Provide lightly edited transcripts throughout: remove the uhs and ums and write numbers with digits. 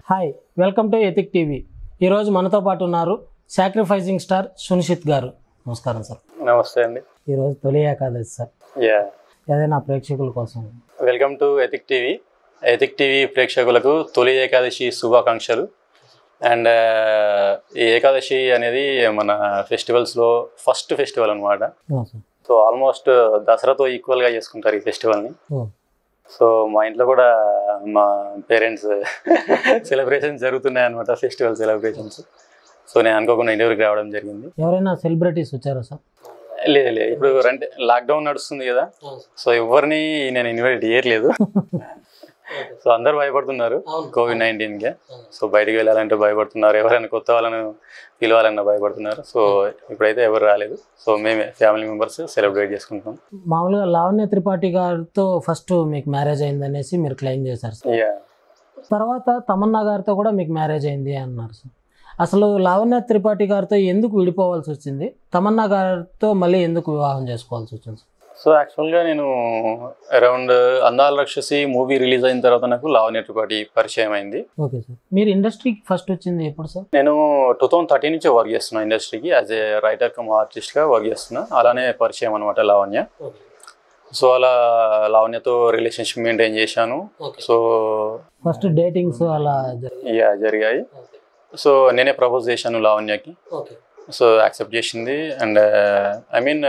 Hi welcome to ethic TV. ఈరోజు మనతో పాటు ఉన్నారు సాక్రిఫైసింగ్ స్టార్ సునిషిత్ గారు. నమస్కారం సార్. నమస్తే అండి. ఈరోజు తొలి ఏకాదశి సార్. ఏదైనా ప్రేక్షకుల కోసం welcome to ethic TV. Ethic TV ప్రేక్షకులకు తొలి ఏకాదశి శుభాకాంక్షలు. అండ్ ఈ ఏకాదశి అనేది మన ఫెస్టివల్స్లో ఫస్ట్ ఫెస్టివల్ అనమాట. సో ఆల్మోస్ట్ దసరాతో ఈక్వల్గా చేసుకుంటారు ఈ ఫెస్టివల్ని. సో మా ఇంట్లో కూడా మా పేరెంట్స్ సెలబ్రేషన్స్ జరుగుతున్నాయి అనమాట, ఫెస్టివల్ సెలబ్రేషన్స్. సో నేను అనుకోకుండా ఇంటర్వ్యూకి రావడం జరిగింది. ఎవరైనా సెలబ్రిటీస్ వచ్చారా సార్? లేదు లేదు, ఇప్పుడు అంటే లాక్డౌన్ నడుస్తుంది కదా, సో ఎవరిని నేను ఇన్వైట్ చేయట్లేదు. సో అందరు భయపడుతున్నారు కోవిడ్-19కి. సో బయటికి వెళ్ళాలంటే భయపడుతున్నారు, ఎవరైనా కొత్త వాళ్ళను పిలవాలన్నా భయపడుతున్నారు. సో ఇప్పుడైతే ఎవరు రాలేదు. సో మేమే ఫ్యామిలీ మెంబర్స్ సెలబ్రేట్ చేసుకుంటాం. మామూలుగా లావణ్య త్రిపాఠి గారితో ఫస్ట్ మీకు మ్యారేజ్ అయింది అనేసి మీరు క్లెయిమ్ చేశారు సార్. తర్వాత తమన్నా గారితో కూడా మీకు మ్యారేజ్ అయింది అన్నారు సార్. అసలు లావణ్య త్రిపాఠి గారితో ఎందుకు విడిపోవాల్సి వచ్చింది? తమన్నా గారితో మళ్ళీ ఎందుకు వివాహం చేసుకోవాల్సి వచ్చింది? సో యాక్చువల్గా నేను అరౌండ్ అందాల రాక్షసి మూవీ రిలీజ్ అయిన తర్వాత నాకు లావణ్య త్రిపాఠి పరిచయం అయింది. Okay sir. మీరు ఇండస్ట్రీకి ఫస్ట్ వచ్చింది ఎప్పుడు సార్? నేను 2013 నుంచి వర్క్ చేస్తున్నా ఇండస్ట్రీకి, యాజ్ ఏ రైటర్ కమ్ ఆర్టిస్ట్గా వర్క్ చేస్తున్నా. అలానే పరిచయం అనమాట లావణ్య. సో అలా లావణ్యతో రిలేషన్షిప్ మెయింటైన్ చేశాను. సో ఫస్ట్ డేటింగ్స్ అలా జరిగాయి. సో నేనే ప్రపోజ్ చేశాను లావణ్యకి. సో యాక్సెప్ట్ చేసింది. అండ్ ఐ మీన్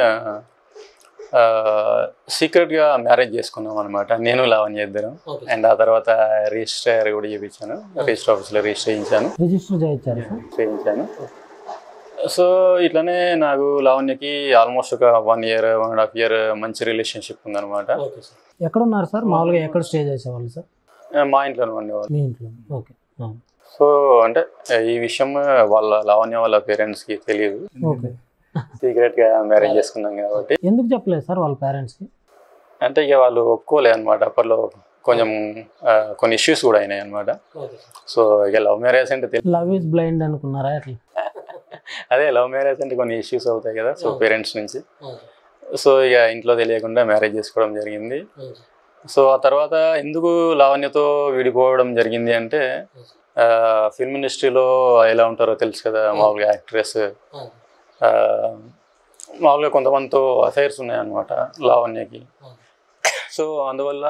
సీక్రెట్గా మ్యారేజ్ చేసుకున్నాం అనమాట, నేను లావణ్య ఇద్దరం. అండ్ ఆ తర్వాత రిజిస్టర్ కూడా చేయించాను, రిజిస్టర్ ఆఫీస్లో రిజిస్టర్ చేయించాను. సో ఇట్లానే నాకు లావణ్యకి ఆల్మోస్ట్ ఒక 1 year 1.5 year మంచి రిలేషన్షిప్ ఉందన్నమాట. ఎక్కడ ఉన్నారు సార్? మామూలుగా ఎక్కడ స్టే చేసేవాళ్ళు సార్? మా ఇంట్లోనే ఉండేవాళ్ళు. మీ ఇంట్లో? ఓకే. సో అంటే ఈ విషయం వాళ్ళ లావణ్య వాళ్ళ పేరెంట్స్కి తెలియదు, సీక్రెట్ గా మ్యారేజ్ చేసుకున్నాం కాబట్టి. ఎందుకు చెప్పలేదు సార్ వాళ్ళ పేరెంట్స్ కి? అంటే ఇక వాళ్ళు ఒప్పుకోలేదు అనమాట. అప్పట్లో కొంచెం కొన్ని ఇష్యూస్ కూడా అయినాయి అనమాట. సో ఇక లవ్ మ్యారేజ్ అంటే లవ్ ఈజ్ బ్లైండ్ అనుకున్నారా అట్లా? అదే లవ్ మ్యారేజ్ అంటే కొన్ని ఇష్యూస్ అవుతాయి కదా, సో పేరెంట్స్ నుంచి. సో ఇక ఇంట్లో తెలియకుండా మ్యారేజ్ చేసుకోవడం జరిగింది. సో ఆ తర్వాత ఎందుకు లావణ్యతో విడిపోవడం జరిగింది అంటే, ఫిల్మ్ ఇండస్ట్రీలో ఎలా ఉంటారో తెలుసు కదా, మామూలుగా యాక్ట్రెస్ మామూలుగా కొంతమందితో అఫైర్స్ ఉన్నాయన్నమాట లావణ్యకి. సో అందువల్ల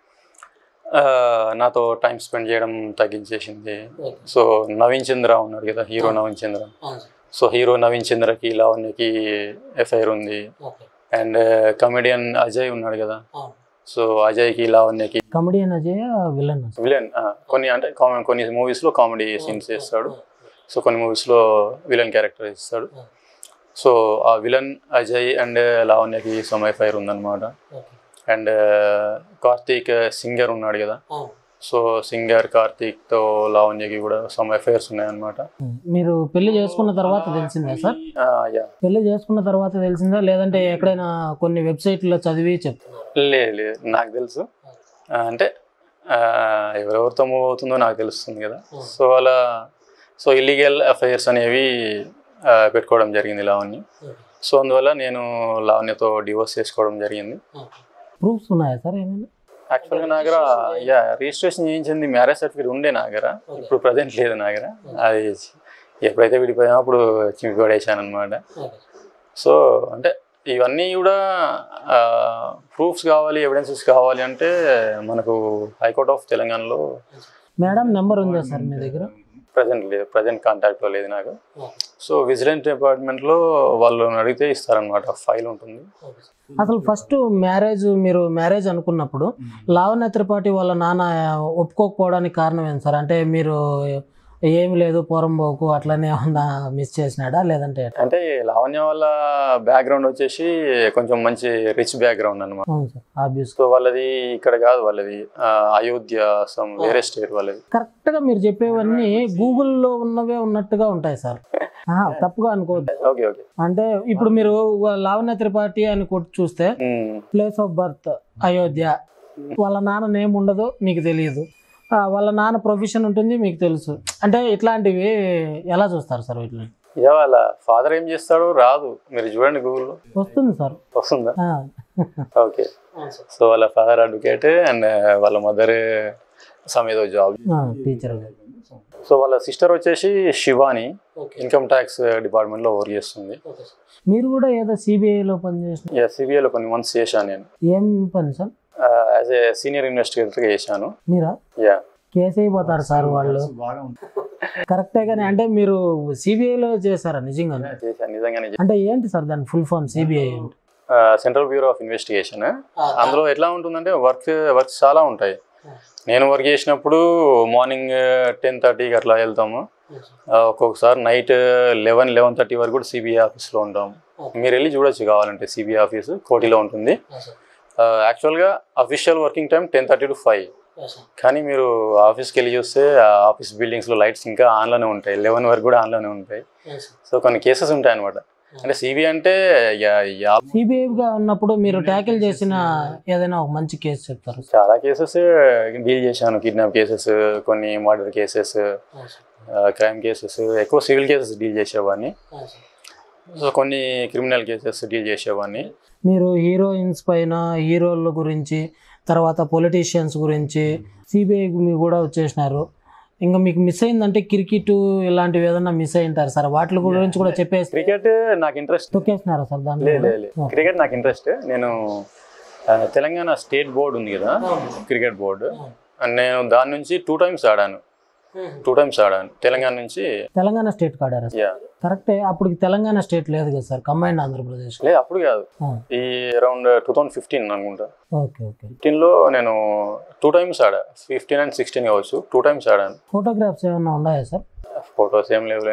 నాతో టైం స్పెండ్ చేయడం తగ్గించేసింది. సో నవీన్ చంద్ర ఉన్నాడు కదా, hero Naveen Chandra. So hero Naveen చంద్రకి లావణ్యకి ఎఫ్ఐఆర్ ఉంది. అండ్ కమెడియన్ అజయ్ ఉన్నాడు కదా, సో అజయ్కి లావణ్యకి. కమెడియన్ అజయ్ విలన్ కొన్ని అంటే కొన్ని మూవీస్లో కామెడీ సీన్స్ చేస్తాడు, సో కొన్ని మూవీస్లో విలన్ క్యారెక్టర్ ఇస్తాడు. సో ఆ విలన్ అజయ్ అండ్ లావణ్యకి సమ్ ఎఫ్ఐఆర్ ఉందన్నమాట. అండ్ కార్తీక్ సింగర్ ఉన్నాడు కదా, సో సింగర్ కార్తీక్తో లావణ్యకి కూడా సమ్ ఎఫ్ఐఆర్స్ ఉన్నాయన్నమాట. మీరు పెళ్లి చేసుకున్న తర్వాత తెలిసిందా సార్? పెళ్లి చేసుకున్న తర్వాత తెలిసిందా, లేదంటే ఎక్కడైనా కొన్ని వెబ్సైట్లో చదివి చెప్తున్నా? లేదు, నాకు తెలుసు. అంటే ఎవరెవరితో మూవ్ అవుతుందో నాకు తెలుస్తుంది కదా. సో అలా సో ఇల్లీగల్ అఫైర్స్ అనేవి పెట్టుకోవడం జరిగింది లావణ్య. సో అందువల్ల నేను లావణ్యతో డివోర్స్ చేసుకోవడం జరిగింది. ప్రూఫ్స్ ఉన్నాయా సార్ ఏమైనా? యాక్చువల్గా నా దగ్గర రిజిస్ట్రేషన్ చేయించింది మ్యారేజ్ సర్టిఫికేట్ ఉండే నా దగ్గర, ఇప్పుడు ప్రజెంట్ లేదు నా దగ్గర. అది ఎప్పుడైతే విడిపోయామో అప్పుడు చింపి పడేసాను అనమాట. సో అంటే ఇవన్నీ కూడా ప్రూఫ్స్ కావాలి, ఎవిడెన్సెస్ కావాలి అంటే మనకు హైకోర్ట్ ఆఫ్ తెలంగాణలో మేడం నెంబర్ ఉందా సార్ మీ దగ్గర? ప్రజెంట్ లేదు, ప్రజెంట్ కాంటాక్ట్లో లేదు నాకు. సో విజిలెన్స్ డిపార్ట్మెంట్లో వాళ్ళు అడిగితే ఇస్తారనమాట, ఫైల్ ఉంటుంది. అసలు ఫస్ట్ మీరు మ్యారేజ్ అనుకున్నప్పుడు లావణ్య త్రిపాఠి వాళ్ళ నాన్న ఒప్పుకోకపోవడానికి కారణం ఏంటి సార్? అంటే మీరు ఏమి లేదు పోరంబోకు అట్లనే ఏమన్నా మిస్ చేసినాడా, లేదంటే? అంటే లావణ్య వాళ్ళ బ్యాక్గ్రౌండ్ వచ్చేసి కొంచెం మంచి రిచ్ బ్యాక్గ్రౌండ్ అనమాట. సో వాళ్ళది ఇక్కడ కాదు, వాళ్ళది అయోధ్య, వేరే స్టేట్ వాళ్ళది. కరెక్ట్ గా మీరు చెప్పేవన్నీ గూగుల్లో ఉన్నవే ఉన్నట్టుగా ఉంటాయి సార్, తప్పుగా అనుకోవద్దు. Okay okay. అంటే ఇప్పుడు మీరు లావణ్య త్రిపాఠి అని చూస్తే ప్లేస్ ఆఫ్ బర్త్ అయోధ్య, వాళ్ళ నాన్న నేమ్ ఉండదు మీకు తెలియదు, వాళ్ళ నాన్న ప్రొఫెషన్ ఉంటుంది మీకు తెలుసు. అంటే ఇట్లాంటివి ఎలా చూస్తారు సార్? వీటిని వాళ్ళ ఫాదర్ ఏం చేస్తాడో రాదు, మీరు చూడండి గూగుల్లో వస్తుంది సార్. వస్తుందా? ఓకే. సో వాళ్ళ ఫాదర్ అడ్వకేట్ అండ్ వాళ్ళ మదర్ సమ్ ఏదో జాబ్ టీచర్. సో వాళ్ళ సిస్టర్ వచ్చేసి శివాని ఇన్కమ్ ట్యాక్స్ డిపార్ట్మెంట్లో వర్క్ చేస్తుంది. మీరు కూడా ఏదో సిబిఐలో పనిచేసిన? సిబిఐలో కొన్ని మంత్స్ చేశాను నేను. ఏం పని సార్? యాజ్ ఏ సీనియర్ ఇన్వెస్టిగేటర్గా చేశాను. మీరా? కేసు అయిపోతారు సార్ వాళ్ళు. కరెక్టే, కానీ అంటే మీరు సిబిఐలో చేశారా నిజంగా? నిజంగానే. అంటే ఏంటి సార్ దాని ఫుల్ ఫామ్? సిబిఐ అంటే సెంట్రల్ బ్యూరో ఆఫ్ ఇన్వెస్టిగేషన్. అందులో ఎట్లా ఉంటుందంటే వర్క్స్ చాలా ఉంటాయి. నేను వర్క్ చేసినప్పుడు మార్నింగ్ 10:30కి అట్లా వెళ్తాము. ఒక్కొక్కసారి నైట్ 11:30 వరకు కూడా సిబిఐ ఆఫీస్లో ఉంటాము. మీరు వెళ్ళి చూడొచ్చు కావాలంటే. సిబిఐ ఆఫీసు కోటిలో ఉంటుంది. యాక్చువల్గా అఫీషియల్ వర్కింగ్ టైం 10:30 to 5. కానీ మీరు ఆఫీస్కి వెళ్ళి చూస్తే ఆఫీస్ బిల్డింగ్స్లో లైట్స్ ఇంకా ఆన్లోనే ఉంటాయి. 11 వరకు కూడా ఆన్లోనే ఉంటాయి. సో కొన్ని కేసెస్ ఉంటాయి అనమాట. అంటే సిబిఐ అంటే సిబిఐగా ఉన్నప్పుడు మీరు ట్యాకిల్ చేసిన ఏదైనా ఒక మంచి కేసు చెప్తారు? చాలా కేసెస్ డీల్ చేశాను. కిడ్నాప్ కేసెస్, కొన్ని మర్డర్ కేసెస్, క్రైమ్ కేసెస్, ఎక్కువ సివిల్ కేసెస్ డీల్ చేసేవాడిని. సో కొన్ని క్రిమినల్ కేసెస్ డీల్ చేసేవాడిని. మీరు హీరోయిన్స్ పైన, హీరోల గురించి, తర్వాత పొలిటీషియన్స్ గురించి సిబిఐకి మీరు కూడా వచ్చేసినారు. ఇంకా మీకు మిస్ అయిందంటే క్రికెట్ ఇలాంటివి ఏదన్నా మిస్ అయి ఉంటారు సార్, వాటి గురించి కూడా చెప్పేసి. క్రికెట్ నాకు ఇంట్రెస్ట్. తొక్కేసినారా సార్ దాంట్లో? క్రికెట్ నాకు ఇంట్రెస్ట్. నేను తెలంగాణ స్టేట్ బోర్డు ఉంది కదా, క్రికెట్ బోర్డు, నేను దాని నుంచి 2 times ఆడాను. 2 times ఆడాను తెలంగాణ నుంచి. తెలంగాణ స్టేట్ ఆడారా? కరెక్టే. అప్పుడు తెలంగాణ స్టేట్ లేదు కదా సార్, కంబైన్డ్ ఆంధ్రప్రదేశ్. లేదు అప్పుడు కాదు, ఈ అరౌండ్ 2015 అనుకుంటా. 15లో నేను 2 times ఆడా. 15 and 16 కావచ్చు, 2 times ఆడాను. ఫోటోగ్రాఫ్స్ ఏమన్నా ఉన్నాయా సార్? ఫోటోస్ ఏం లేవు.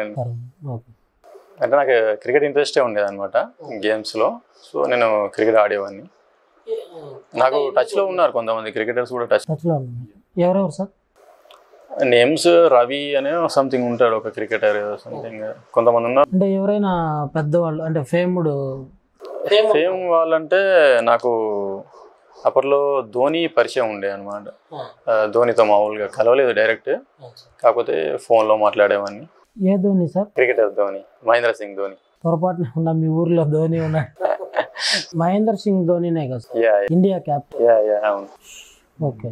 అంటే నాకు క్రికెట్ ఇంట్రెస్టే ఉండేది అనమాట గేమ్స్లో. సో నేను క్రికెట్ ఆడేవాడిని. నాకు టచ్లో ఉన్నారు కొంతమంది క్రికెటర్స్ కూడా టచ్లో. ఎవరెవరు సార్? నేమ్స్ రవి అనే సంథింగ్ ఉంటాడు, ఒక క్రికెటర్ సంథింగ్. కొంతమంది ఉన్నారు. అంటే ఎవరైనా పెద్దవాళ్ళు, అంటే ఫేమ్ వాళ్ళంటే నాకు అప్పట్లో ధోని పరిచయం ఉండే అనమాట. ధోనితో మామూలుగా కలవలేదు డైరెక్ట్, కాకపోతే ఫోన్లో మాట్లాడేవాడిని. ఏ ధోని సార్? క్రికెటర్ ధోని, మహేంద్ర సింగ్ ధోని. పొరపాటున ఉన్నా మీ ఊర్లో ధోని ఉన్నాడు? మహేంద్ర సింగ్ ధోనినే కదా ఇండియా క్యాప్టెన్? అవును. ఓకే.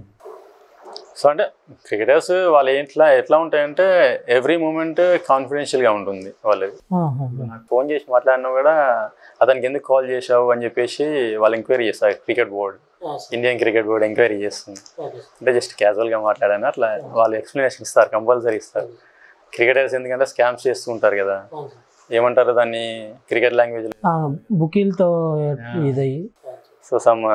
సో అంటే క్రికెటర్స్ వాళ్ళు ఎట్లా ఉంటాయంటే ఎవ్రీ మూమెంట్ కాన్ఫిడెన్షియల్గా ఉంటుంది వాళ్ళది. నాకు ఫోన్ చేసి మాట్లాడినా కూడా అతనికి ఎందుకు కాల్ చేసావు అని చెప్పేసి వాళ్ళు ఎంక్వైరీ చేస్తారు. Cricket board, Indian cricket board enquiry చేస్తుంది. అంటే జస్ట్ క్యాజువల్గా మాట్లాడాను అట్లా వాళ్ళు ఎక్స్ప్లెనేషన్ ఇస్తారు, కంపల్సరీ ఇస్తారు. క్రికెటర్స్ ఎందుకంటే స్కామ్స్ చేస్తూ ఉంటారు కదా, ఏమంటారు దాన్ని క్రికెట్ లాంగ్వేజ్, బుకీలతో ఇదయ్యి. సో సమ్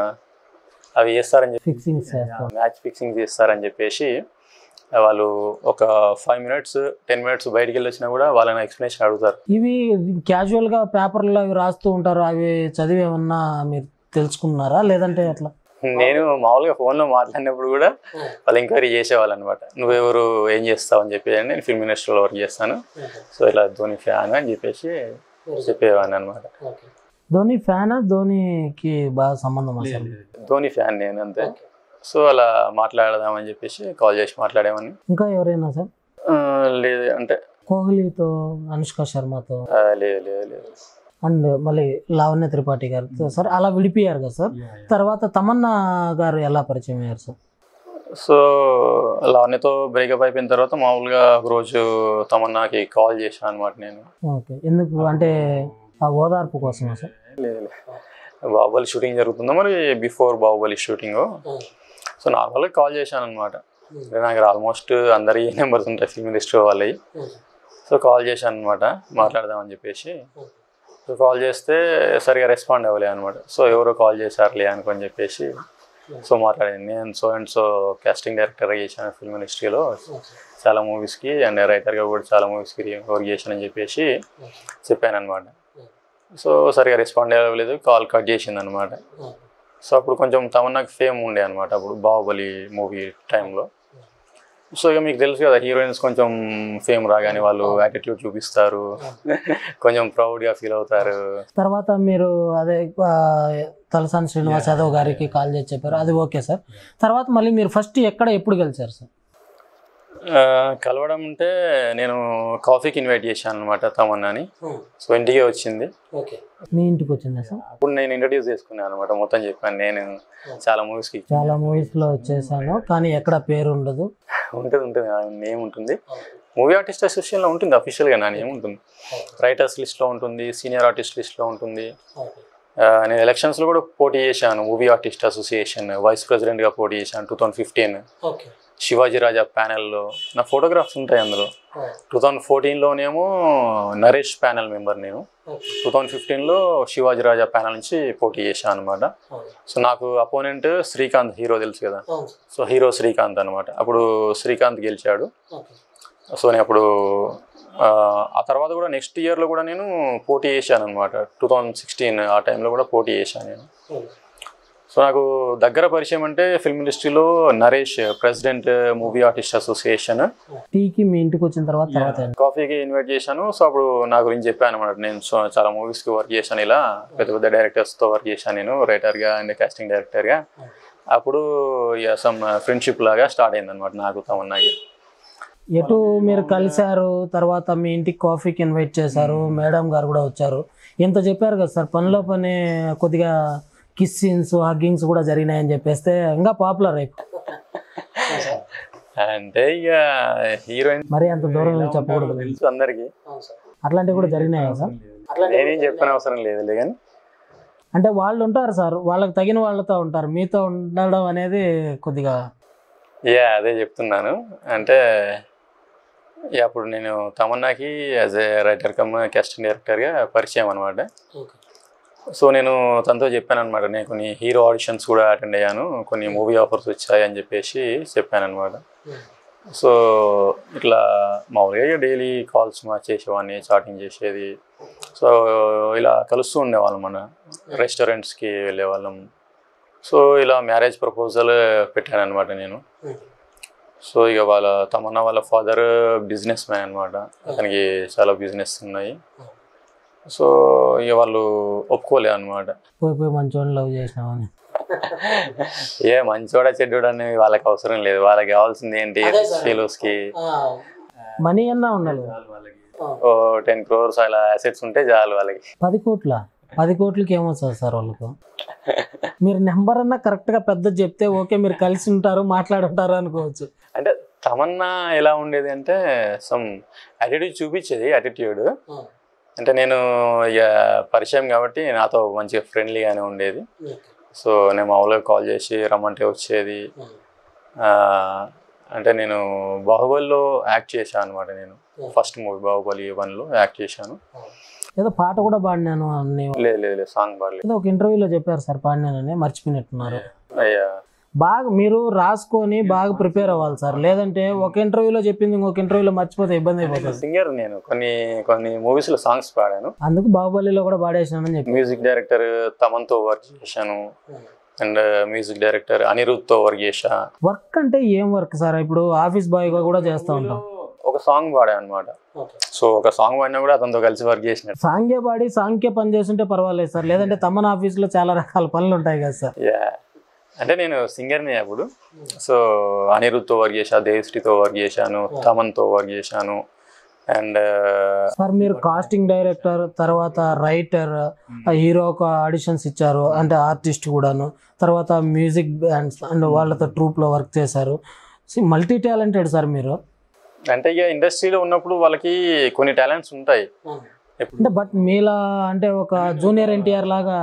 అవి చేస్తారని చెప్పి మ్యాచ్ ఫిక్సింగ్ చేస్తారని చెప్పేసి వాళ్ళు ఒక 5 minutes 10 minutes బయటికి వెళ్ళి వచ్చినా కూడా వాళ్ళని ఎక్స్ప్లెనేషన్ అడుగుతారు. ఇవి క్యాజువల్గా పేపర్లో అవి రాస్తూ ఉంటారు, అవి చదివి ఏమన్నా మీరు తెలుసుకున్నారా లేదంటే అట్లా? నేను మామూలుగా ఫోన్లో మాట్లాడినప్పుడు కూడా వాళ్ళు ఎంక్వైరీ చేసేవాళ్ళు అనమాట. నువ్వెవరు, ఏం చేస్తావు అని చెప్పి. నేను ఫిల్మ్ ఇండస్ట్రీలో వర్క్ చేస్తాను, సో ఇలా ధోని ఫ్యాన్ అని చెప్పేసి చెప్పేవాడిని అనమాట. ధోని ఫ్యానా? ధోనికి బాగా సంబంధం అసలు? ధోని ఫ్యాన్ నేను, అంతే. సో అలా మాట్లాడదామని చెప్పేసి కాల్ చేసి మాట్లాడేవాడిని. ఇంకా ఎవరైనా సార్? లేదు, అంటే కోహ్లీతో, అనుష్క శర్మతో? లేదు. అండ్ మళ్ళీ లావణ్య త్రిపాఠి గారితో సార్ అలా విడిపోయారు కదా సార్. తర్వాత తమన్నా గారు ఎలా పరిచయం అయ్యారు సార్? సో లావణ్యతో బ్రేకప్ అయిపోయిన తర్వాత మామూలుగా ఒకరోజు తమన్నాకి కాల్ చేశాను అనమాట నేను. ఓకే. ఎందుకు అంటే ఆ ఓదార్పు కోసమా సార్? లేదు, బాహుబలి షూటింగ్ జరుగుతుందా మరి, బిఫోర్ బాహుబలి షూటింగ్. సో నార్మల్గా కాల్ చేశాను అనమాట. నాకు ఆల్మోస్ట్ అందరి నెంబర్స్ ఉంటాయి ఫిల్మ్ ఇండస్ట్రీ వాళ్ళవి. సో కాల్ చేశాను అనమాట, మాట్లాడదామని చెప్పేసి. సో కాల్ చేస్తే సరిగా రెస్పాండ్ అవ్వలే అనమాట. సో ఎవరో కాల్ చేశారులే అనుకొని చెప్పేసి సో మాట్లాడాను. నేను సో అండ్ సో కాస్టింగ్ డైరెక్టర్గా చేశాను ఫిల్మ్ ఇండస్ట్రీలో, చాలా మూవీస్కి, అండ్ రైటర్గా కూడా చాలా మూవీస్కి వర్క్ చేశానని చెప్పేసి చెప్పాను అనమాట. సో సరిగా రెస్పాండ్ అవ్వలేదు, కాల్ కట్ చేసింది అనమాట. సో అప్పుడు కొంచెం తమన్నాకు ఫేమ్ ఉండే అనమాట అప్పుడు బాహుబలి మూవీ టైంలో. సో ఇక మీకు తెలుసు కదా, హీరోయిన్స్ కొంచెం ఫేమ్ రాగానే వాళ్ళు యాటిట్యూడ్ చూపిస్తారు, కొంచెం ప్రౌడ్గా ఫీల్ అవుతారు. తర్వాత మీరు అదే తలసాని శ్రీనివాస్ యాదవ్ గారికి కాల్ చేసి చెప్పారు, అది ఓకే సార్. తర్వాత మళ్ళీ మీరు ఫస్ట్ ఎప్పుడు గెలిచారు సార్? కలవడం అంటే నేను కాఫీకి ఇన్వైట్ చేశాను అనమాట తమన్నాని. సో ఇంటికే వచ్చింది. మీ ఇంటికి వచ్చిందా సార్? అప్పుడు నేను ఇంట్రడ్యూస్ చేసుకున్నాను అనమాట, మొత్తం చెప్పాను. నేను చాలా మూవీస్లో వచ్చేసాను కానీ ఎక్కడ పేరు ఉండదు. ఉంటుంది నేమ్ ఉంటుంది. మూవీ ఆర్టిస్ట్ అసోసియేషన్లో ఉంటుంది, అఫీషియల్గా నా నేమ్ ఉంటుంది. రైటర్స్ లిస్ట్లో ఉంటుంది, సీనియర్ ఆర్టిస్ట్ లిస్ట్లో ఉంటుంది. నేను ఎలక్షన్స్లో కూడా పోటీ చేశాను, మూవీ ఆర్టిస్ట్ అసోసియేషన్ వైస్ ప్రెసిడెంట్గా పోటీ చేశాను 2015. శివాజీ రాజా ప్యానెల్లో నా ఫోటోగ్రాఫ్స్ ఉంటాయి అందులో. 2014లోనేమో నరేష్ ప్యానెల్ మెంబర్ నేను. 2015లో శివాజీ రాజా ప్యానెల్ నుంచి పోటీ చేశాను అనమాట. సో నాకు అపోనెంట్ శ్రీకాంత్, హీరో తెలుసు కదా. సో హీరో శ్రీకాంత్ అనమాట. అప్పుడు శ్రీకాంత్ గెలిచాడు. సో నేను అప్పుడు ఆ తర్వాత కూడా నెక్స్ట్ ఇయర్లో కూడా నేను పోటీ చేశాను అనమాట. 2016 ఆ టైంలో కూడా పోటీ చేశాను నేను. సో నాకు దగ్గర పరిచయం అంటే ఫిల్మ్ ఇండస్ట్రీలో Naresh, president movie artist association. టీకి మీ ఇంటికి వచ్చిన తర్వాత కాఫీకి ఇన్వైట్ చేశాను. సో అప్పుడు నా గురించి చెప్పాను అనమాట. నేను చాలా మూవీస్కి వర్క్ చేశాను, ఇలా పెద్ద పెద్ద డైరెక్టర్స్తో వర్క్ చేశాను నేను, రైటర్గా అండ్ కాస్టింగ్ డైరెక్టర్గా. అప్పుడు సమ్ ఫ్రెండ్షిప్ లాగా స్టార్ట్ అయింది అనమాట నాకు తమన్నాకి. ఎటు మీరు కలిశారు, తర్వాత మీ ఇంటికి కాఫీకి ఇన్వైట్ చేశారు, మేడం గారు కూడా వచ్చారు. ఎంత చెప్పారు కదా సార్, పనిలో పని కొద్దిగా కిస్ సీన్స్, హగ్గింగ్స్ కూడా జరిగినాయని చెప్పేస్తే ఇంకా పాపులర్ అయిపోయి. అంటే ఇక హీరోయిన్ మరి అంత దూరం చెప్పకూడదు, తెలుసు అందరికి. అట్లాంటివి కూడా జరిగినాయా సార్? నేనేం చెప్పిన అవసరం లేదులే కానీ. అంటే వాళ్ళు ఉంటారు సార్, వాళ్ళకి తగిన వాళ్ళతో ఉంటారు, మీతో ఉండడం అనేది కొద్దిగా. అదే చెప్తున్నాను. అంటే అప్పుడు నేను తమన్నాకి as a writer come casting డైరెక్టర్గా పరిచయం అనమాట. సో నేను తనతో చెప్పాను అనమాట, నేను కొన్ని హీరో ఆడిషన్స్ కూడా అటెండ్ అయ్యాను, కొన్ని మూవీ ఆఫర్స్ వచ్చాయి అని చెప్పేసి చెప్పాను అనమాట. సో ఇట్లా మామూలుగా డైలీ కాల్స్ చేసేవాడిని, చాటింగ్ చేసేది. సో ఇలా కలుస్తూ ఉండేవాళ్ళం, మన రెస్టారెంట్స్కి వెళ్ళేవాళ్ళం. సో ఇలా మ్యారేజ్ ప్రపోజల్ పెట్టాను అనమాట నేను. సో ఇక తమన్నా వాళ్ళ ఫాదర్ బిజినెస్ మ్యాన్ అనమాట, అతనికి చాలా బిజినెస్ ఉన్నాయి. సో ఇక వాళ్ళు ఒప్పుకోలే అనమాట. పోయి మంచోడిని లవ్ చేసినామని. మంచోడా చెడ్డోడా అని వాళ్ళకి అవసరం లేదు, వాళ్ళకి కావాల్సింది ఏంటి, ఫీలోస్కి మనీ అన్నా ఉండాలి. 10 crores అలా అసెట్స్ ఉంటే చాలు వాళ్ళకి. 10 కోట్లకి ఏమొస్తుంది సార్ వాళ్ళకు? మీరు నెంబర్ అన్నా కరెక్ట్గా పెద్ద చెప్తే ఓకే, మీరు కలిసి ఉంటారు, మాట్లాడుంటారు అనుకోవచ్చు. అంటే తమన్నా ఎలా ఉండేది అంటే సమ్ యాటిట్యూడ్ చూపించేది. యాటిట్యూడ్ అంటే నేను ఇక పరిచయం కాబట్టి నాతో మంచిగా ఫ్రెండ్లీగానే ఉండేది. సో నేను మామూలుగా కాల్ చేసి రమ్మంటే వచ్చేది. అంటే నేను బాహుబలిలో యాక్ట్ చేశాను అనమాట. నేను ఫస్ట్ మూవీ బాహుబలి 1లో యాక్ట్ చేశాను. ఏదో పాట కూడా పాడినాను అని. లేదు సాంగ్ పాడలేదు. ఏదో ఒక ఇంటర్వ్యూలో చెప్పారు సార్, పాడినానని, మర్చిపోయినట్టున్నారు. బాగా మీరు రాసుకొని బాగా ప్రిపేర్ అవ్వాలి సార్, లేదంటే ఒక ఇంటర్వ్యూలో చెప్పింది ఇంకొక ఇంటర్వ్యూలో మర్చిపోతే ఇబ్బంది అయిపోతుంది. సింగర్ నేను కొన్ని మూవీస్లో సాంగ్స్ పాడాను, అందుకు బాహుబలిలో కూడా పాడేసానని చెప్పి. మ్యూజిక్ డైరెక్టర్ తమన్తో వర్క్ చేశాను అండ్ మ్యూజిక్ డైరెక్టర్ అనిరుద్ధ్తో వర్క్ చేశా. వర్క్ అంటే ఏం వర్క్ సార్? ఇప్పుడు ఆఫీస్ బాయ్గా కూడా చేస్తూ ఉంటాం. ఒక సాంగ్ పాడా అనమాట. సో ఒక సాంగ్ పాడినా కూడా అతనితో కలిసి వర్క్ చేసిన. సాంగే పాడి సాంగ్కే పని చేస్తుంటే పర్వాలేదు సార్, లేదంటే తమన్ ఆఫీస్లో చాలా రకాల పనులు ఉంటాయి కదా సార్. అంటే నేను సింగర్ని అప్పుడు. సో అనిరుద్ధ్తో వర్క్ చేశా, దేవిశ్రీతో వర్క్ చేశాను, తమన్తో వర్క్ చేశాను. అండ్ సార్ మీరు కాస్టింగ్ డైరెక్టర్, తర్వాత రైటర్, హీరోకి ఆడిషన్స్ ఇచ్చారు, అంటే ఆర్టిస్ట్ కూడాను, తర్వాత మ్యూజిక్ బ్యాండ్స్ అండ్ వాళ్ళతో ట్రూప్లో వర్క్ చేశారు. మల్టీ టాలెంటెడ్ సార్ మీరు. అంటే ఇక ఇండస్ట్రీలో ఉన్నప్పుడు వాళ్ళకి కొన్ని టాలెంట్స్ ఉంటాయి. అంటే బట్ మీలా అంటే ఒక జూనియర్ ఎన్టీఆర్ లాగా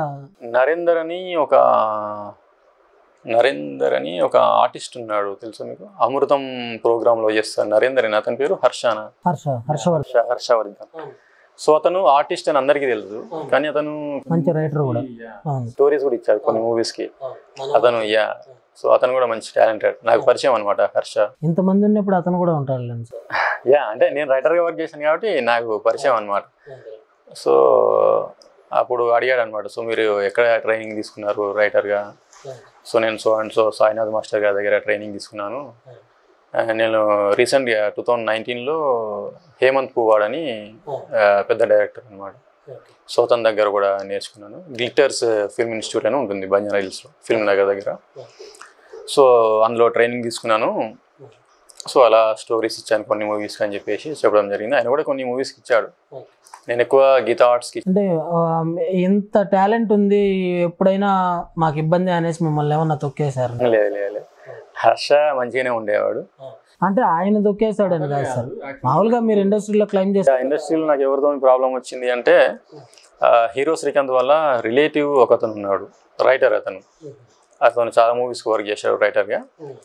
నరేందర్ అని ఒక ఆర్టిస్ట్ ఉన్నాడు, తెలుసా మీకు? అమృతం ప్రోగ్రామ్ లో చేస్తాడు నరేందర్ అని. అతని పేరు హర్షవర్ధన్. సో అతను ఆర్టిస్ట్ అని అందరికీ తెలుసు, కానీ అతను మంచి రైటర్ కూడా, స్టోరీస్ కూడా ఇచ్చాడు కొన్ని మూవీస్ కి అతను. సో అతను కూడా మంచి టాలెంటెడ్, నాకు పరిచయం అనమాట హర్ష. ఇంతమంది ఉన్నప్పుడు అతను కూడా ఉంటాడు. అంటే నేను రైటర్ గా వర్క్ చేశాను కాబట్టి నాకు పరిచయం అనమాట. సో అప్పుడు అడిగాడు అనమాట, సో మీరు ఎక్కడ ట్రైనింగ్ తీసుకున్నారు రైటర్గా? సో నేను సాయినాథ్ మాస్టర్ గారి దగ్గర ట్రైనింగ్ తీసుకున్నాను. నేను రీసెంట్గా 2019లో హేమంత్ పువ్వాడ్ అని పెద్ద డైరెక్టర్ అనమాట. సో అతని దగ్గర కూడా నేర్చుకున్నాను. గ్లిటర్స్ ఫిల్మ్ ఇన్స్టిట్యూట్ అని ఉంటుంది బంజారా హిల్స్లో, ఫిల్మ్ నగర్ దగ్గర. సో అందులో ట్రైనింగ్ తీసుకున్నాను. సో అలా స్టోరీస్ ఇచ్చాను కొన్ని మూవీస్కి అని చెప్పేసి చెప్పడం జరిగింది. ఆయన కూడా కొన్ని మూవీస్కి ఇచ్చాడు. నేను ఎక్కువ గీతా ఆర్ట్స్కి. అంటే ఇంత టాలెంట్ ఉంది, ఎప్పుడైనా మాకు ఇబ్బంది అనేసి మిమ్మల్ని ఏమన్నా తొక్కేశారు? లేదు లేదు లేదు, హర్ష మంచిగానే ఉండేవాడు. అంటే ఆయన తొక్కేశాడని కాదు సార్, మామూలుగా మీరు ఇండస్ట్రీలో క్లైమ్ చేస్తారు. ఇండస్ట్రీలో నాకు ఎవరితో ప్రాబ్లం వచ్చింది అంటే హీరో శ్రీకాంత్ వల్ల రిలేటివ్ ఒకతను ఉన్నాడు, రైటర్. అతను చాలా మూవీస్కి వర్క్ చేశాడు రైటర్గా.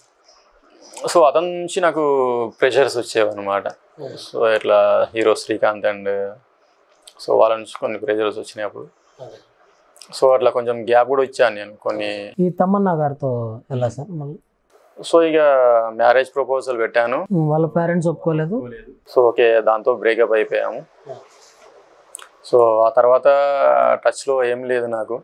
సో అతని నుంచి నాకు ప్రెషర్స్ వచ్చేవి అనమాట. సో ఇట్లా హీరో శ్రీకాంత్ అండ్ సో వాళ్ళ నుంచి కొన్ని ప్రెషర్స్ వచ్చినప్పుడు సో అట్లా కొంచెం గ్యాప్ కూడా ఇచ్చాను నేను కొన్ని. ఈ తమన్నా గారితో ఎలా సార్ మళ్ళీ? సో ఇక మ్యారేజ్ ప్రపోజల్ పెట్టాను, వాళ్ళ పేరెంట్స్ ఒప్పుకోలేదు. సో ఓకే, దాంతో బ్రేకప్ అయిపోయాము. సో ఆ తర్వాత టచ్లో ఏం లేదు నాకు.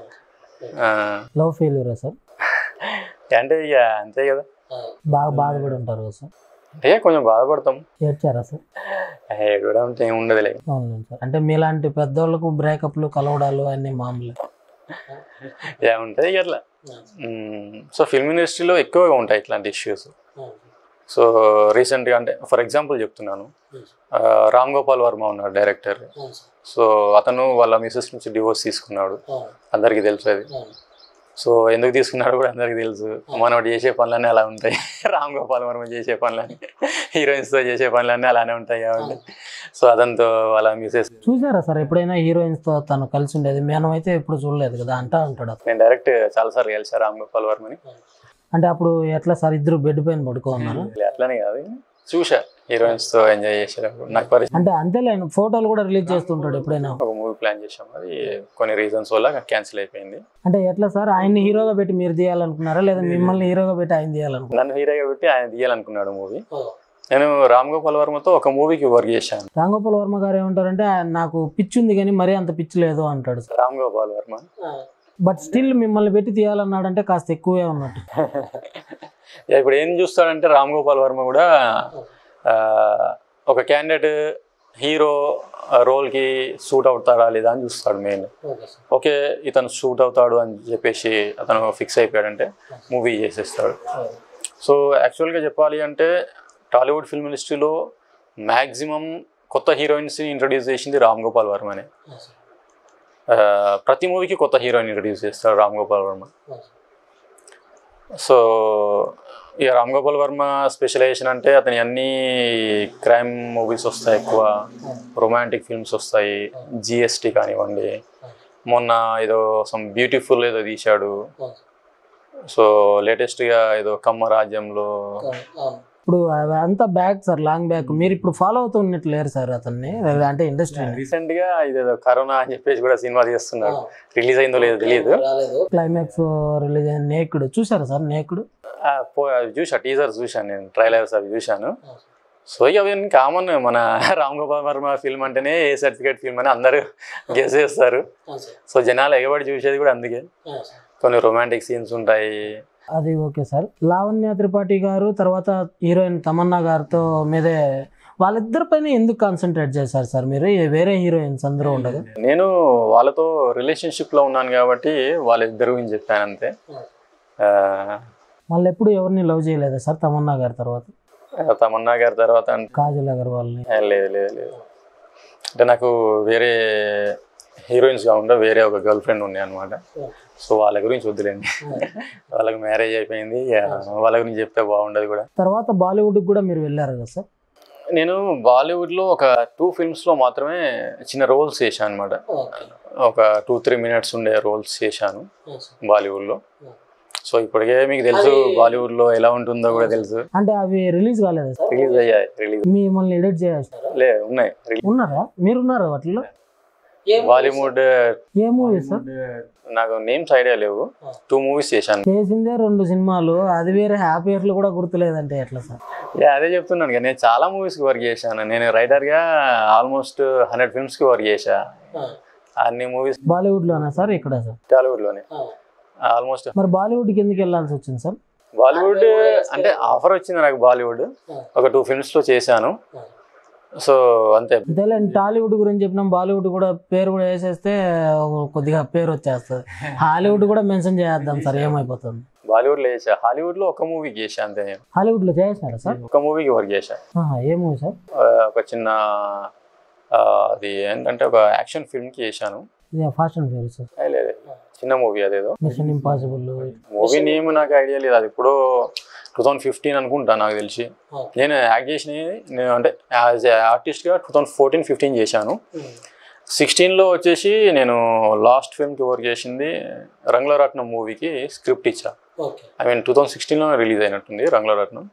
లవ్ ఫెయిల్యూరా సార్? అంటే ఇక అంతే కదా, బాగా బాధపడి ఉంటారు కదా సార్? అంటే కొంచెం బాధపడతాం. ఏడ్చారా సార్? ఏడవడం అంటే ఏమి ఉండదు లేదు. అవును సార్, అంటే మీలాంటి పెద్దోళ్ళకు బ్రేకప్లు కలవడాలు అన్నీ మామూలే. ఏముంటుంది ఇక అట్లా. సో ఫిల్మ్ ఇండస్ట్రీలో ఎక్కువగా ఉంటాయి ఇట్లాంటి ఇష్యూస్. సో రీసెంట్గా అంటే ఫర్ ఎగ్జాంపుల్ చెప్తున్నాను, రామ్ గోపాల్ వర్మ ఉన్నాడు డైరెక్టర్. సో అతను వాళ్ళ మిసెస్ నుంచి డివోర్స్ తీసుకున్నాడు, అందరికీ తెలుసు అది. సో ఎందుకు తీసుకున్నాడు కూడా అందరికీ తెలుసు. మనోడు చేసే పనులన్నీ అలా ఉంటాయి, రామ్ గోపాల్ వర్మ చేసే పనులన్నీ, హీరోయిన్స్తో చేసే పనులన్నీ అలానే ఉంటాయి కాబట్టి. సో అతనితో వాళ్ళ మిసెస్. చూసారా సార్ ఎప్పుడైనా హీరోయిన్స్తో తను కలిసి ఉండేది? మనం అయితే ఎప్పుడు చూడలేదు కదా అంటా ఉంటాడు. నేను డైరెక్ట్ చాలాసార్లు కలిసా రామ్ గోపాల్ వర్మని. అంటే అప్పుడు ఎట్లా సార్, ఇద్దరు బెడ్ పైన పడుకోన్నారు? అట్లనే కాదు, చూసా హీరోయిన్స్తో ఎంజాయ్ చేసేటప్పుడు నాకు పరిస్థితి. అంటే అంతేలే, ఫోటోలు కూడా రిలీజ్ చేస్తుంటాడు ఎప్పుడైనా? ఒక మూవీ ప్లాన్ చేసాం, అది కొన్ని రీజన్స్ వల్ల క్యాన్సిల్ అయిపోయింది. అంటే ఎట్లా సార్, ఆయన్ని హీరోగా పెట్టి మీరు తీయాలనుకున్నారా, లేదా మిమ్మల్ని హీరోగా పెట్టి ఆయన తీయాలనుకున్నారా? నన్ను హీరోగా పెట్టి ఆయన తీయాలనుకున్నాడు మూవీ. నేను రామ్ గోపాల్ వర్మతో ఒక మూవీకి వర్క్ చేశాను. రామ్ గోపాల్ వర్మ గారు ఏమంటారంటే, నాకు పిచ్చి ఉంది కానీ మరీ అంత పిచ్చి లేదు అంటాడు రామ్ గోపాల్ వర్మ. బట్ స్టిల్ మిమ్మల్ని పెట్టి తీయాలన్నాడంటే కాస్త ఎక్కువే ఉన్నట్టు. ఇప్పుడు ఏం చూస్తాడంటే రామ్ గోపాల్ వర్మ కూడా ఒక క్యాండిడేట్ హీరో రోల్కి సూట్ అవుతాడా లేదా అని చూస్తాడు మెయిన్. ఓకే ఇతను సూట్ అవుతాడు అని చెప్పేసి అతను ఫిక్స్ అయిపోయాడంటే మూవీ చేసేస్తాడు. సో యాక్చువల్గా చెప్పాలి అంటే టాలీవుడ్ ఫిల్మ్ ఇండస్ట్రీలో మ్యాక్సిమం కొత్త హీరోయిన్స్ని ఇంట్రడ్యూస్ చేసింది రామ్ గోపాల్ వర్మనే. ప్రతి మూవీకి కొత్త హీరోయిన్ ఇంట్రడ్యూస్ చేస్తాడు రామ్ గోపాల్ వర్మ. సో ఇక రామ్ గోపాల్ వర్మ స్పెషలైజేషన్ అంటే అతని అన్ని క్రైమ్ మూవీస్ వస్తాయి, ఎక్కువ రొమాంటిక్ ఫిల్మ్స్ వస్తాయి, జిఎస్టీ కానివ్వండి, మొన్న ఏదో సమ్ బ్యూటిఫుల్ ఏదో తీశాడు. సో లేటెస్ట్గా ఏదో కమ్మ రాజ్యంలో. ఇప్పుడు అంతా బ్యాక్ సార్, లాంగ్ బ్యాక్. మీరు ఇప్పుడు ఫాలో అవుతున్నట్లు లేరు సార్ అతన్ని, అంటే ఇండస్ట్రీ? రీసెంట్గా ఇదేదో కరోనా అని చెప్పేసి కూడా సినిమా తీస్తున్నాడు, రిలీజ్ అయిందో లేదో తెలియదు. క్లైమాక్స్ రిలీజ్ అయిన నేకుడు చూసారా సార్? నేకుడు చూసా, టీజర్ చూశాను నేను, ట్రైలర్స్ అవి చూశాను. సో ఇక అవన్నీ కామన్, మన రామ్ గోపాల్ వర్మ ఫిల్మ్ అంటేనే ఏ సర్టిఫికేట్ ఫిల్మ్ అని అందరూ గెస్ చేస్తారు. సో జనాలు ఎగబడి చూసేది కూడా అందుకే. కొన్ని రొమాంటిక్ సీన్స్ ఉంటాయి. అది ఓకే సార్. లావణ్య త్రిపాఠి గారు తర్వాత హీరోయిన్ తమన్నా గారితో మీదే, వాళ్ళిద్దరి పైన ఎందుకు కాన్సన్ట్రేట్ చేశారు సార్ మీరు? వేరే హీరోయిన్స్ అందరూ ఉండదు? నేను వాళ్ళతో రిలేషన్షిప్లో ఉన్నాను కాబట్టి వాళ్ళిద్దరు గురించి చెప్పాను అంతే. వాళ్ళు ఎప్పుడు ఎవరిని లవ్ చేయలేదా సార్ తమన్నా గారి తర్వాత? తమన్నా గారి తర్వాత అంటే కాజల్ అగర్వాల్ని? లేదు లేదు లేదు, అంటే నాకు వేరే హీరోయిన్స్ కాకుండా వేరే ఒక గర్ల్ ఫ్రెండ్ ఉన్నాయి అనమాట. సో వాళ్ళ గురించి వద్దులేండి, వాళ్ళకి మ్యారేజ్ అయిపోయింది, వాళ్ళ గురించి చెప్తే బాగుండదు కూడా. తర్వాత బాలీవుడ్కి కూడా మీరు వెళ్ళారు కదా సార్? నేను బాలీవుడ్లో ఒక 2 ఫిల్మ్స్లో మాత్రమే చిన్న రోల్స్ చేశాను అనమాట. ఒక 2-3 మినిట్స్ ఉండే రోల్స్ చేశాను బాలీవుడ్లో. సో ఇప్పటికే మీకు తెలుసు బాలీవుడ్లో ఎలా ఉంటుందో కూడా తెలుసు. అంటే అవి రిలీజ్ కాలేదా సార్? రిలీజ్ అయ్యాయి. రిలీజ్ మిమ్మల్ని ఎడిట్ చేయాలి? లేదు, ఉన్నాయి. ఉన్నారా? మీరున్నారా వాటిలో? బాలీవుడ్ ఏ మూవీ సార్? నాకు నేమ్స్ ఐడియా లేవు. 2 మూవీస్ చేశాను. చేసిందే 2 సినిమాలు, అది వేరే హ్యాపీ ఇయర్లు కూడా గుర్తులేదంటే ఎట్లా సార్? అదే చెప్తున్నాను కదా, నేను చాలా మూవీస్కి వర్క్ చేశాను. నేను రైటర్గా ఆల్మోస్ట్ 100 ఫిల్మ్స్కి వర్క్ చేశా. అన్ని మూవీస్ బాలీవుడ్లోనా సార్? ఇక్కడ సార్ టాలీవుడ్లోనే ఆల్మోస్ట్. మరి బాలీవుడ్కి ఎందుకు వెళ్ళాల్సి వచ్చింది సార్? బాలీవుడ్ అంటే ఆఫర్ వచ్చింది నాకు. బాలీవుడ్ ఒక 2 ఫిల్మ్స్లో చేశాను. సో అంతే. అంతేలేండి, టాలీవుడ్ గురించి చెప్పినాం, బాలీవుడ్ కూడా పేరు కూడా వేసేస్తే కొద్దిగా పేరు వచ్చేస్తుంది. హాలీవుడ్ కూడా మెన్షన్ చేద్దాం సార్, ఏమైపోతుంది? బాలీవుడ్లో చేసా, హాలీవుడ్లో ఒక మూవీకి చేసా అంతే. నేను హాలీవుడ్లో చేసినారా సార్? ఒక మూవీకి వర్క్ చేసా. ఏ మూవీ సార్? ఒక చిన్న అది ఏంటంటే ఒక యాక్షన్ ఫిల్మ్కి చేశాను. ఫాస్ట్ అండ్ ఫ్యూరియస్ లేదు, చిన్న మూవీ అదేదో మిషన్ ఇంపాసిబుల్. మూవీ నేమ్ నాకు ఐడియా లేదు, అది ఇప్పుడు 2015 అనుకుంటా నాకు తెలిసి. నేను యాక్ట్ చేసినవి నేను అంటే యాజ్ ఆర్టిస్ట్గా 2014-15 చేశాను. 16లో వచ్చేసి నేను లాస్ట్ ఫిల్మ్కి వర్క్ చేసింది రంగులరత్నం మూవీకి స్క్రిప్ట్ ఇచ్చా. ఐ మీన్ 2016లో రిలీజ్ అయినట్టుంది రంగులరత్నం.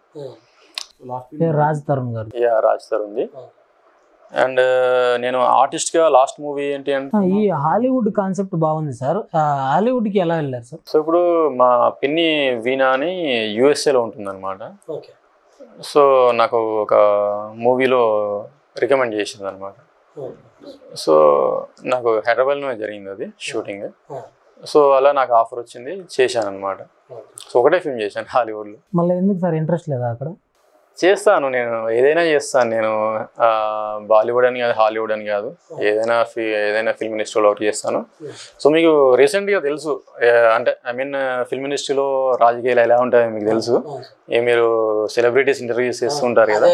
రాజ్ తరుణ్ గారు. రాజ్ తరుణ్ది. అండ్ నేను ఆర్టిస్ట్గా లాస్ట్ మూవీ ఏంటి అంటే ఈ హాలీవుడ్ కాన్సెప్ట్ బాగుంది సార్. హాలీవుడ్కి ఎలా వెళ్ళారు సార్? సో ఇప్పుడు మా పిన్ని వీణా అని యూఎస్ఏలో ఉంటుందన్నమాట. సో నాకు ఒక మూవీలో రికమెండ్ చేసింది అనమాట. సో నాకు హైదరాబాద్లోనే జరిగింది అది షూటింగ్. సో అలా నాకు ఆఫర్ వచ్చింది, చేశాను అనమాట. సో ఒకటే ఫిల్మ్ చేశాను హాలీవుడ్లో. మళ్ళీ ఎందుకు సార్ ఇంట్రెస్ట్ లేదా అక్కడ? చేస్తాను నేను, ఏదైనా చేస్తాను నేను. బాలీవుడ్ అని కాదు, హాలీవుడ్ అని కాదు, ఏదైనా ఫిల్మ్ ఇండస్ట్రీలో వర్క్ చేస్తాను. సో మీకు రీసెంట్గా తెలుసు అంటే ఐ మీన్ ఫిల్మ్ ఇండస్ట్రీలో రాజకీయాలు ఎలా ఉంటాయో మీకు తెలుసు. మీరు సెలబ్రిటీస్ ఇంటర్వ్యూస్ చేస్తుంటారు కదా.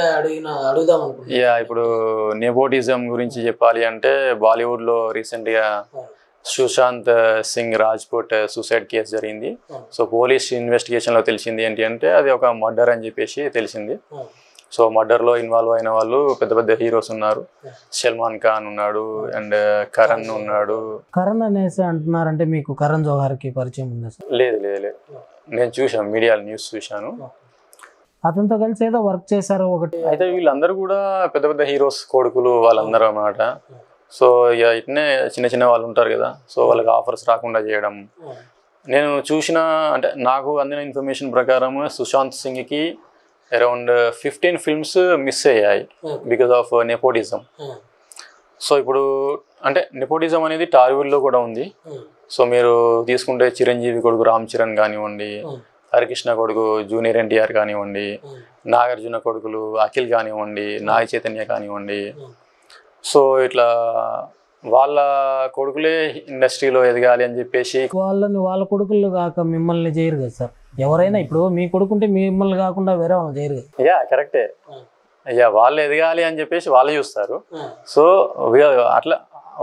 ఇప్పుడు నెపోటిజం గురించి చెప్పాలి అంటే బాలీవుడ్లో రీసెంట్గా సుశాంత్ సింగ్ రాజ్పుట్ సూసైడ్ కేసు జరిగింది. సో పోలీస్ ఇన్వెస్టిగేషన్లో తెలిసింది ఏంటి అంటే అది ఒక మర్డర్ అని చెప్పేసి తెలిసింది. సో మర్డర్లో ఇన్వాల్వ్ అయిన వాళ్ళు పెద్ద పెద్ద హీరోస్ ఉన్నారు. సల్మాన్ ఖాన్ ఉన్నాడు అండ్ కరణ్ ఉన్నాడు. కరణ్ అనేసి అంటున్నారంటే మీకు కరణ్ జోహార్కి పరిచయం ఉందా సార్? లేదు లేదు లేదు, నేను చూశాను, మీడియా న్యూస్ చూశాను. అతనితో కలిసి ఏదో వర్క్ చేశారు ఒకటి. అయితే వీళ్ళందరూ కూడా పెద్ద పెద్ద హీరోస్ కొడుకులు వాళ్ళందరూ అన్నమాట. సో ఇక ఇట్నే చిన్న చిన్న వాళ్ళు ఉంటారు కదా, సో వాళ్ళకి ఆఫర్స్ రాకుండా చేయడం. నేను చూసిన అంటే నాకు అందిన ఇన్ఫర్మేషన్ ప్రకారం సుశాంత్ సింగ్కి అరౌండ్ 15 ఫిల్మ్స్ మిస్ అయ్యాయి బికాస్ ఆఫ్ నెపోటిజం. సో ఇప్పుడు అంటే నెపోటిజం అనేది టాలీవుడ్లో కూడా ఉంది. సో మీరు తీసుకుంటే చిరంజీవి కొడుకు రామ్ చరణ్ కానివ్వండి, హరికృష్ణ కొడుకు జూనియర్ ఎన్టీఆర్ కానివ్వండి, నాగార్జున కొడుకులు అఖిల్ కానివ్వండి, నాగ చైతన్య కానివ్వండి. సో ఇట్లా వాళ్ళ కొడుకులే ఇండస్ట్రీలో ఎదగాలి అని చెప్పేసి వాళ్ళ కొడుకులు కాక మిమ్మల్ని చేయరు కదా సార్. ఎవరైనా ఇప్పుడు మీ కొడుకుంటే మిమ్మల్ని కాకుండా వేరే వాళ్ళు చేయరు. కరెక్టే. వాళ్ళు ఎదగాలి అని చెప్పేసి వాళ్ళు చూస్తారు. సో అట్లా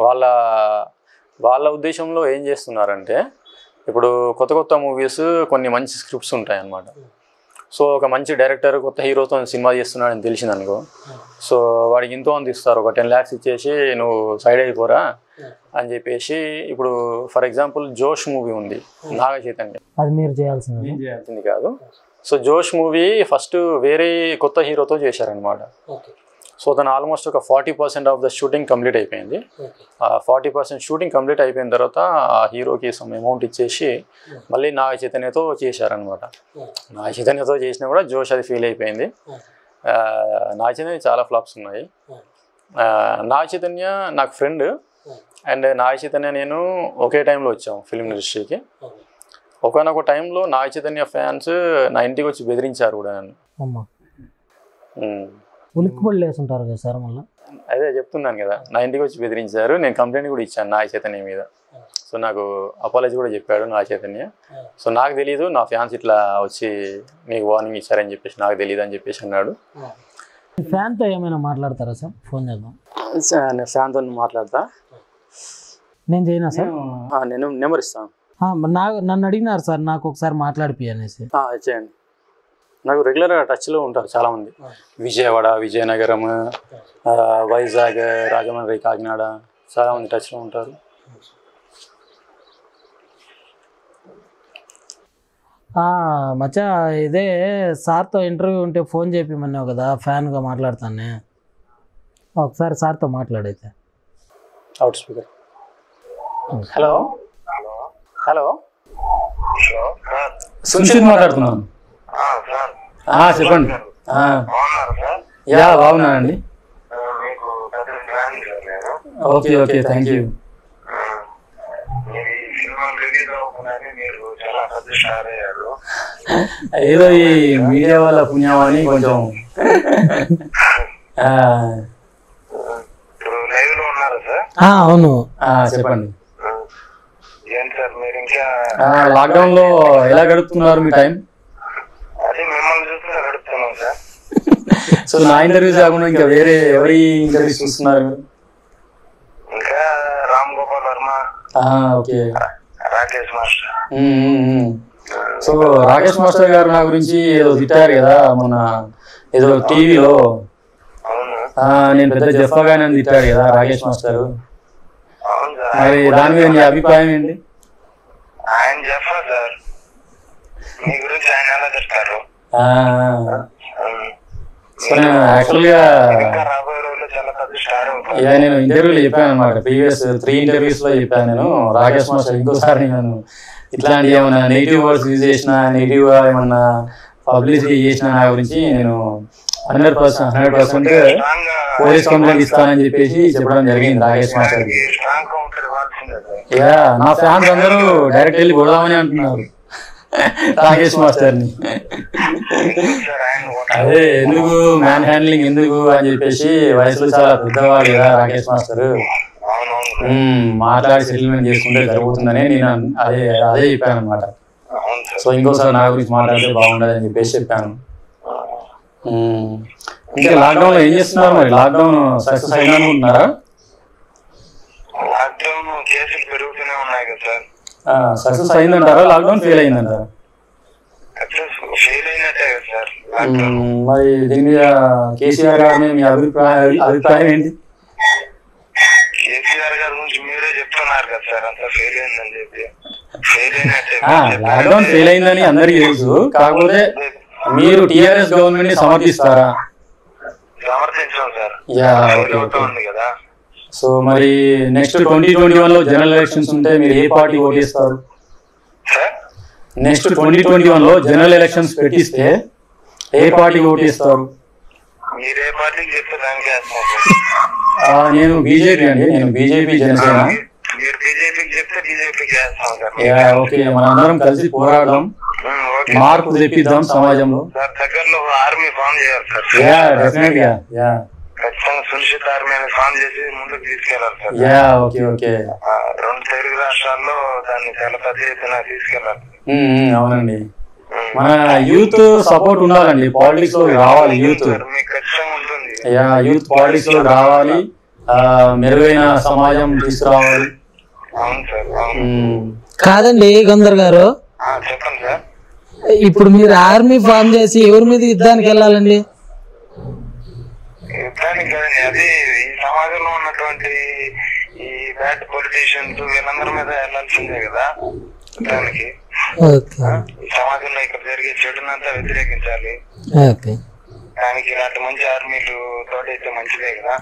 వాళ్ళ ఉద్దేశంలో ఏం చేస్తున్నారంటే ఇప్పుడు కొత్త కొత్త మూవీస్ కొన్ని మంచి స్క్రిప్ట్స్ ఉంటాయి అన్నమాట. సో ఒక మంచి డైరెక్టర్ కొత్త హీరోతో సినిమా చేస్తున్నాడని తెలిసింది అనుకో, సో వాడికి ఇంతో అంత ఇస్తారు, ఒక 10 lakhs ఇచ్చేసి నువ్వు సైడ్ అయిపోరా అని చెప్పేసి. ఇప్పుడు ఫర్ ఎగ్జాంపుల్ జోష్ మూవీ ఉంది నాగ చైతన్య, అది మీరు చేయాల్సింది కాదు. సో జోష్ మూవీ ఫస్ట్ వేరే కొత్త హీరోతో చేశారనమాట. సో తను ఆల్మోస్ట్ ఒక 40% ఆఫ్ ద షూటింగ్ కంప్లీట్ అయిపోయింది. 40% షూటింగ్ కంప్లీట్ అయిపోయిన తర్వాత ఆ హీరోకి సమ్ అమౌంట్ ఇచ్చేసి మళ్ళీ నాగ చైతన్యతో చేశారనమాట. నాగ చైతన్యతో చేసినా కూడా జోష్ అది ఫెయిల్ అయిపోయింది. నాగ చైతన్య చాలా ఫ్లాప్స్ ఉన్నాయి. నాగ చైతన్య నాకు ఫ్రెండ్ అండ్ నాగ చైతన్య నేను ఒకే టైంలో వచ్చాము ఫిల్మ్ ఇండస్ట్రీకి. ఒకనొక టైంలో నాగ చైతన్య ఫ్యాన్స్ నా ఇంటికి వచ్చి బెదిరించారు కూడా నన్ను. ఉలిక్కిపడి లేసుంటారు కదా సార్ మళ్ళీ. అదే చెప్తున్నాను కదా, నా ఇంటికి వచ్చి బెదిరించారు. నేను కంప్లైంట్ కూడా ఇచ్చాను నాగ చైతన్య మీద. సో నాకు అపాలజీ కూడా చెప్పాడు నాగ చైతన్య. సో నాకు తెలీదు, నా ఫ్యాన్స్ ఇట్లా వచ్చి మీకు వార్నింగ్ ఇచ్చారని చెప్పేసి నాకు తెలియదు అని చెప్పేసి అన్నాడు. ఫ్యాన్తో ఏమైనా మాట్లాడతారా సార్? ఫోన్ చేద్దాం. నేను ఫ్యాన్తో మాట్లాడతా. నేను చేయనా సార్? నేను నెంబర్ ఇస్తాను. నన్ను అడిగినారు సార్ నాకు ఒకసారి మాట్లాడిపి అనేసి. చేయండి. నాకు రెగ్యులర్గా టచ్లో ఉంటారు చాలామంది. విజయవాడ, విజయనగరం, వైజాగ్, రాజమండ్రి, కాకినాడ చాలామంది టచ్లో ఉంటారు. మచ్చా ఇదే సార్తో ఇంటర్వ్యూ ఉంటే ఫోన్ చేపిమన్నావు కదా, ఫ్యాన్గా మాట్లాడతానే. ఒకసారి సార్తో మాట్లాడైతే. Out speaker. Hello hello Sunisith మాట్లాడుతున్నాను. చెప్పండి. బాగున్నానండి. Okay okay, thank you. ఏదో ఈ మీడియా వల్ల పుణ్యమని కొంచెం. అవును చెప్పండి. ఏంటి సార్ మీరు ఇంకా లాక్డౌన్ లో ఎలా గడుపుతున్నారు మీ టైం? సో నా ఇంటర్వ్యూస్ కాకుండా ఇంకా వేరే ఎవరి ఇంటర్వ్యూస్ చూస్తున్నారు? ఇంకా Ram Gopal Varma, okay, Rakesh master. So Rakesh master garu నా గురించి ఏదో తిట్టారు కదా మొన్న ఏదో టీవీలో. నేను పెద్ద జఫాగానే తిట్టాడు కదా రాకేష్ మాస్టర్. మరి దాని మీద నీ అభిప్రాయం ఏంటి? ఆయన జఫా సార్, మీ గురించి ఆయన ఎలా చెప్తారు? యాక్చువల్గా నేను ఇంటర్వ్యూలో చెప్పాను అనమాట, ప్రీవియస్ 3 interviews లో చెప్పాను నేను. రాకేష్ మాస్టర్ ఇంకోసారి నేను ఇట్లాంటి ఏమన్నా నెగిటివ్ వర్డ్స్ యూజ్ చేసినా, నెగిటివ్ గా ఏమన్నా పబ్లిసిటీ చేసిన నా గురించి నేను 100% పోలీస్ కంప్లైంట్ ఇస్తానని చెప్పేసి చెప్పడం జరిగింది రాకేష్ మాస్టర్. నా ఫ్యాన్స్ అందరూ డైరెక్ట్ వెళ్ళి కొడదామని అంటున్నారు రాకేష్ మాస్టర్ ని. అదే ఎందుకు మ్యాన్ హ్యాండ్లింగ్ ఎందుకు అని చెప్పేసి, వయసులో చాలా పెద్దవాడు కదా రాకేష్ మాస్టర్, మాట్లాడి సెటిల్మెంట్ చేసుకుంటే జరుగుతుందని నేను అదే చెప్పాను అనమాట. సో ఇంకోసారి నా గురించి మాట్లాడితే బాగుండదు అని చెప్పేసి చెప్పాను. ఇంకా లాక్డౌన్ లో ఏం చేస్తున్నారు మరి? లాక్డౌన్ సక్సెస్ అయింది అనుకుంటున్నారా? లాక్డౌన్ కేసులు పెరుగుతూనే ఉన్నాయి కదా సార్. సక్సెస్ అయిందంటారా, లాక్డౌన్ ఫెయిల్ అయిందంటారా? ఫెయిల్ అయినట్టే కదా సార్. మరి దీని మీద కేసీఆర్ గారి మీ అభిప్రాయం ఏంటి? కేసీఆర్ గారి గురించి మీరే చెప్తున్నారు కదా సార్, అంత ఫెయిల్ అయిందని చెప్పి. ఫెయిల్ అయినట్టే. లాక్డౌన్ ఫెయిల్ అయిందని అందరికీ తెలుసు, కాకపోతే మీరు టీఆర్ఎస్ గవర్నమెంట్ ని సమర్థిస్తారా? సమర్థించాం సార్. కదా. సో మరి నెక్స్ట్ 2021 లో జనరల్ ఎలక్షన్స్ ఉంటే మీరు ఏ పార్టీ ఓటేస్తారు? నెక్స్ట్ 2021 లో జనరల్ ఎలక్షన్స్ పెట్టిస్తే ఏ పార్టీ ఓటేస్తారు? నేను బీజేపీ అండి, నేను బీజేపీ జనసేన. ఓకే, మనందరం కలిసి పోరాడదాం, మార్పు తెప్పిద్దాం సమాజంలో. డెఫినెట్ గా సునిశ్చిత ఆర్మీని ఫామ్ చేసి ముందుకు తీసుకెళ్లాలి సార్. ఓకే ఓకే, 2 తెలుగు రాష్ట్రాల్లో దాన్ని చాలా పెద్ద ఎత్తున తీసుకెళ్లాలి. అవునండి, మన యూత్ సపోర్ట్ ఉండాలండి, పాలిటిక్స్ లో రావాలి యూత్. మీకు ఖచ్చితంగా ఉంటుంది. యూత్ పాలిటిక్స్ లో రావాలి, మెరుగైన సమాజం తీసుకురావాలి. అవును సార్. కాదండి గంధర్ గారు, చెప్పండి సార్. ఇప్పుడు మీరు ఆర్మీ ఫామ్ చేసి ఎవరి మీద యుద్ధానికి వెళ్ళాలండి? యుద్ధానికి కదండి, అది ఈ సమాజంలో ఉన్నటువంటి ఈ బ్యాడ్ పొలిటీషియన్స్ వీళ్ళందరి మీద వెళ్ళాల్సిందే కదా యుద్ధానికి. ఈ సమాజంలో ఇక్కడ జరిగే చెడునంతా వ్యతిరేకించాలి. దానికి ఇలాంటి మంచి ఆర్మీలు తోడైతే మంచిదే కదా.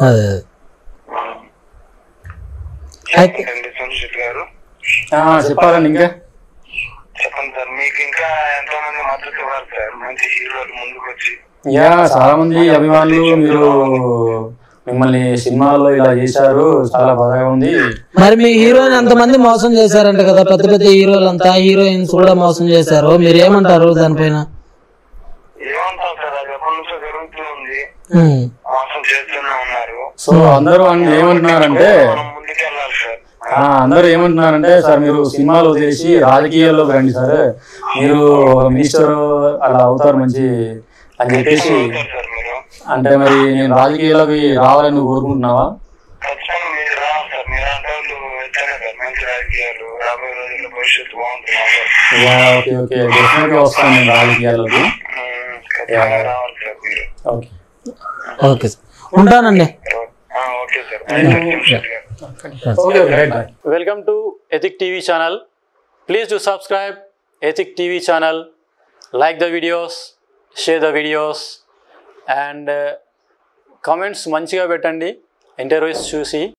సునిశ్చిత్ గారు చెప్పాలండి, ఇంకా చెప్పండి సార్. మీకు ఇంకా ఎంతో మంది మద్దతు ఇవ్వాలి సార్, మంచి హీరోలు ముందుకు వచ్చి. చాలా మంది అభిమానులు మీరు మిమ్మల్ని సినిమాల్లో ఇలా చేశారు, చాలా బాగా ఉంది. మరి మీ హీరోయిన్ అంతమంది మోసం చేశారంట కదా, పెద్ద పెద్ద హీరోలు అంతా, హీరోయిన్స్ కూడా మోసం చేశారు, మీరు ఏమంటారు దానిపైన? ఏమంటాం సార్, అది ఎప్పటి నుంచో జరుగుతూ ఉంది, మోసం చేస్తూనే ఉన్నారు. సో అందరూ ఏమంటున్నారంటే, ముందుకెళ్ళాలి సార్. అందరూ ఏమంటున్నారంటే, సార్ మీరు సినిమాలు వదిలేసి రాజకీయాల్లోకి రండి సార్, మీరు మినిస్టర్ అలా అవుతారు మంచి అని చెప్పేసి. అంటే మరి నేను రాజకీయాల్లోకి రావాలని నువ్వు కోరుకుంటున్నావా? ఓకే ఓకే, డెఫినెట్ గా వస్తాను నేను రాజకీయాల్లోకి. ఓకే సార్, ఉంటానండి. Welcome to Ethic TV channel. Please do subscribe Ethic TV channel, like the videos, share the videos, and comments మంచిగా పెట్టండి ఇంటర్వ్యూస్ చూసి.